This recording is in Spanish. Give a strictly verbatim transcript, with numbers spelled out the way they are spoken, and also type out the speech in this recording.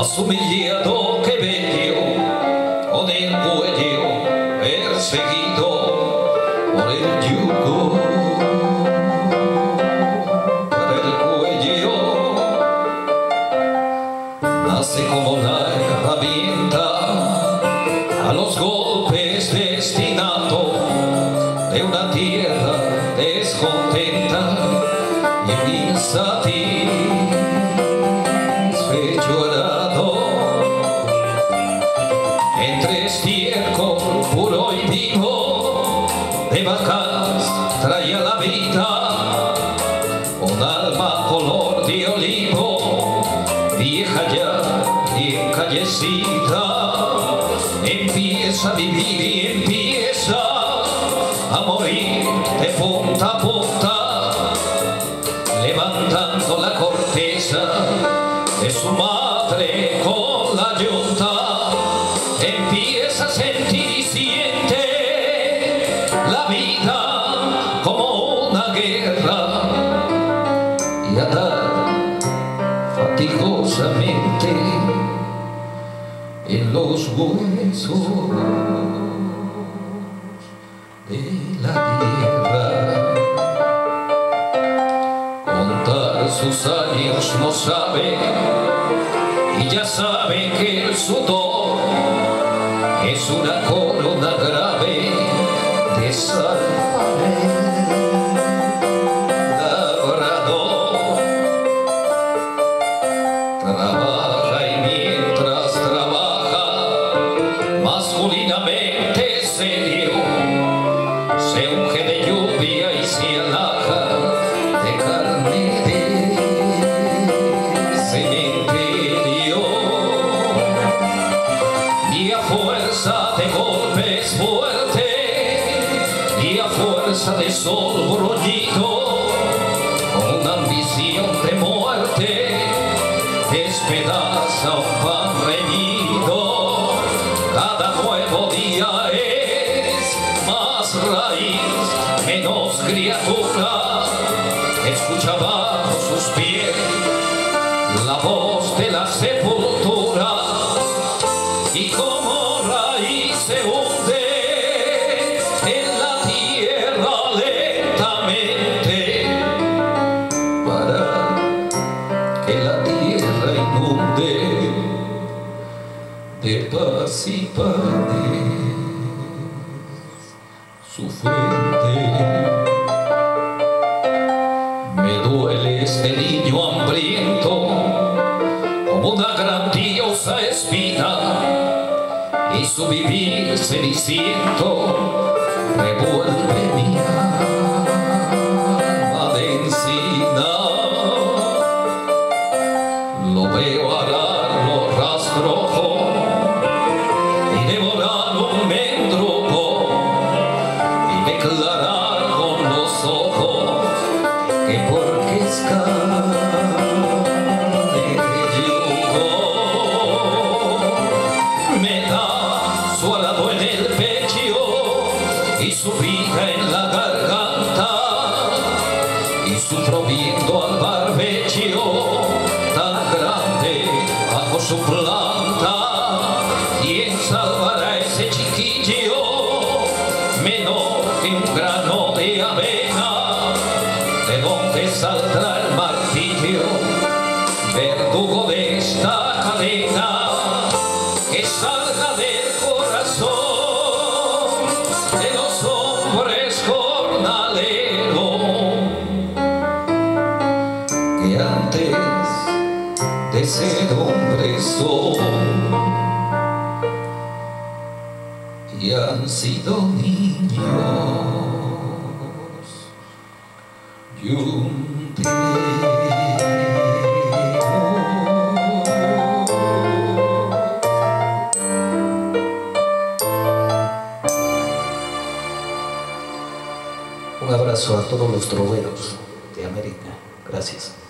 más humillado que bello, con el cuello perseguido por el yugo. Para el cuello nace como la herramienta a los golpes destinado de una tierra descontenta y insatisfecho arado entre estiércol puro y vivo de vacas traía la vida un alma color de olivo, vieja ya y encallecida, empieza a vivir y empieza a morir de punta a punta, levantando la corteza de su madre con la yunta. Empieza a sentir y siente la vida como una guerra y a dar fatigosamente en los huesos de la tierra. Contar sus años no sabe y ya sabe que el sudor es una corona grave de sal labrador. Trabaja y mientras trabaja masculinamente serio se unge de lluvia y se alaja de carne de cementerio y a fuerza de golpes fuertes y a fuerza de sol bruñido con una ambición de muerte despedaza un pan reñido. Cada nuevo día es más raíz, menos criatura, escucha bajo sus pies la voz de la sepultura y como raíz se hunde en la tierra lentamente para que la tierra inunde de paz y panes su frente. Me duele este niño hambriento como una grandiosa espina y su vivir ceniciento revuelve mi alma de encina. Lo veo arar los rastrojos y devorar un mendrugo y declarar con los ojos que porque es carne de yugo me da su arado en el pecho y su vida en la garganta y sufro viendo al barbecho tan grande bajo su planta. ¿Quién salvará a ese chiquillo menor que un grano de avena? ¿De dónde saldrá el martillo, verdugo de esta cadena? Que salga del corazón de los hombres jornaleros que antes de ser hombres son y han sido niños. Yuntero. Un abrazo a todos los troveros de América. Gracias.